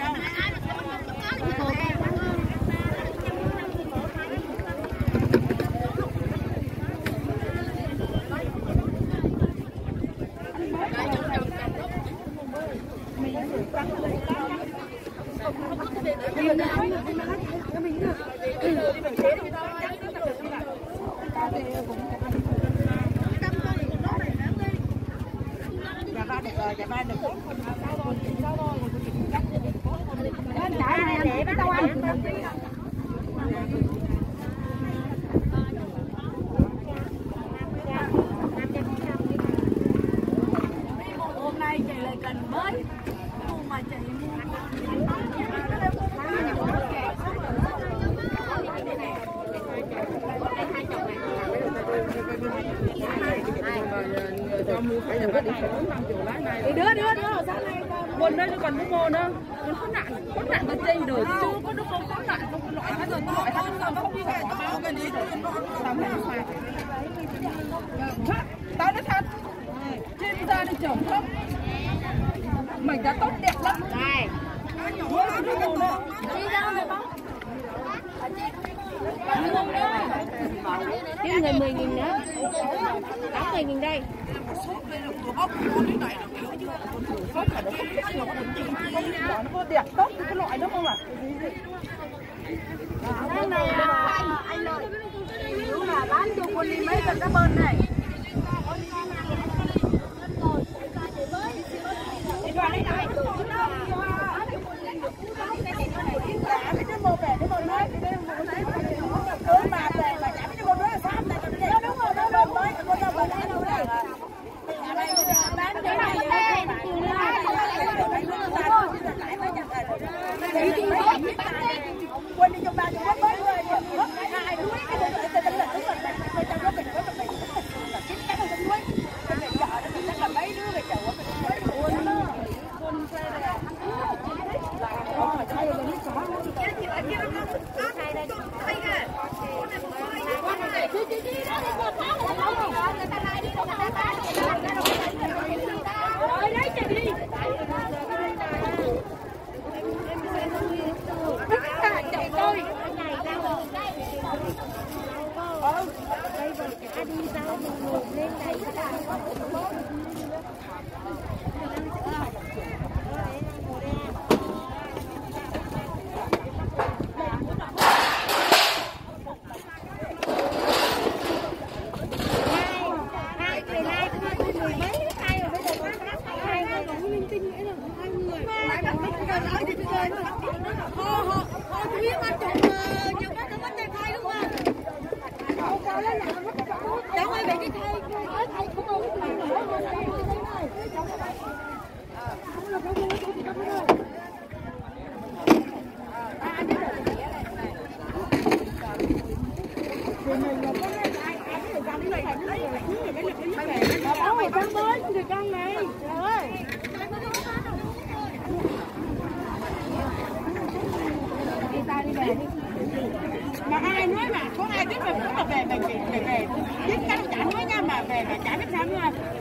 Đưa ở ra này buồn đây còn nước mồ nữa nó có nạn ở trên đời chứ có nước mồ có nạn không loại hết rồi loại hết rồi không đi về tao cái đi tao phải tao nói thật chim ra đi trồng không mình đã tốt đẹp lắm này đi ra rồi không cái người 10.000 nữa 80.000 đây nó có đẹp tốt cái loại đó không ạ? Đây này anh ơi, nếu là bán cho con đi mấy con cá bơn này. Đi vào đây này. Cái cái mồ bể cái mồ nói cái cứ mà về mà chả biết cái mồ nói là sao này còn đây. Đúng rồi, nó lên mới con đâu mà lấy đâu đây. Bán cái này đây. Quên đi trong ba chỗ mấy người mất hai đuối cái này là nó trong nó mình có mình chín cái con đuối cái này giờ nó chắc là mấy đứa về chợ mình quên nó quên xe này rồi đây là nó xóa mà ai nói mà có ai biết mà về biết cái chả nói nha mà về chả biết sao nha.